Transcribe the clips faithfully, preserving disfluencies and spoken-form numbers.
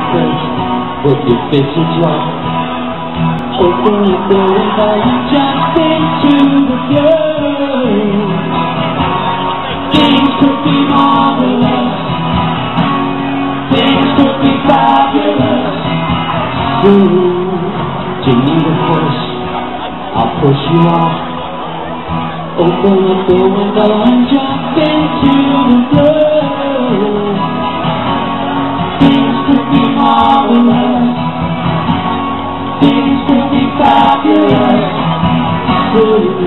fresh, but your face is dry. Open the door and you jump into the game. Things could be marvelous, things could be fabulous. So, do you need a push? I'll push you off. Open up the window and jump into the flow. Things could be marvelous, things could be fabulous. So,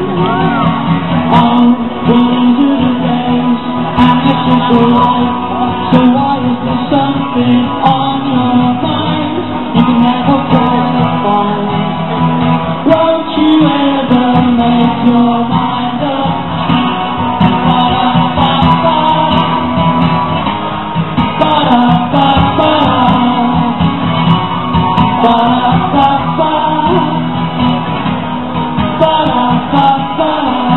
on into the days, and it's just a life. So why is there something on your mind you can never qualify? Won't you ever make your mind up? Ba-da-ba-ba, ba-da-ba-ba, ba-da-ba-ba, ba-da-ba-ba.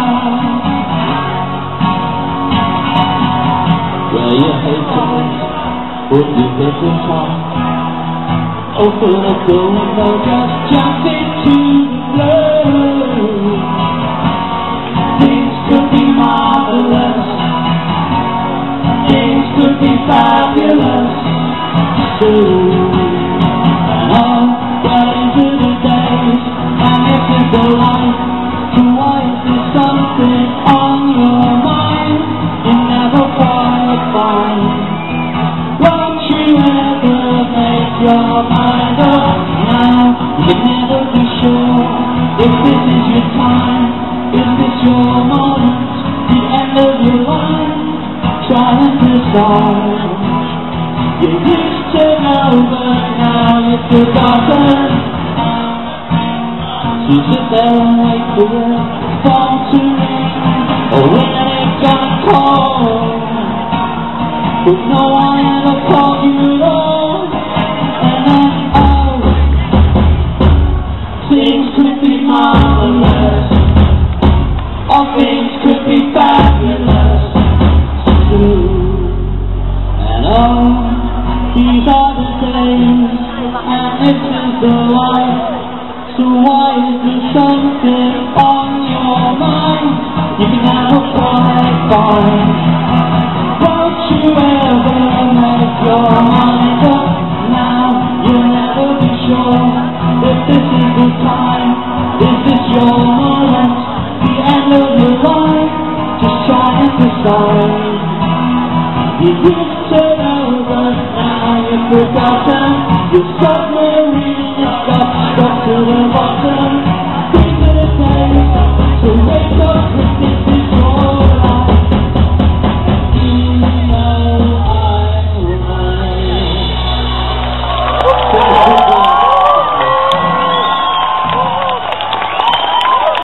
Well, you hate to miss what you get in time. Open up the window, just jump into the flow. Things could be marvelous, things could be fabulous. So, oh, well into the days, and this is the life. So why is there something on your mind you never quite find? Won't you ever make your mind up now? You can never be sure if this is your time, is this your moment, the end of your life? Try and decide. You used to know, but now you've forgotten. So sit there and wait for the phone to ring, or when it's gonna call. But no one ever called you at all. And then, oh, things could be marvelous, or things could be fabulous. True. And oh, these are the days, and this is the life. So why is there something on your mind you can never quite find? Won't you ever make your mind up now? You'll never be sure if this is the time, is this your moment, the end of your life? Just try and decide. You used to know, but now you've forgotten. You're struggling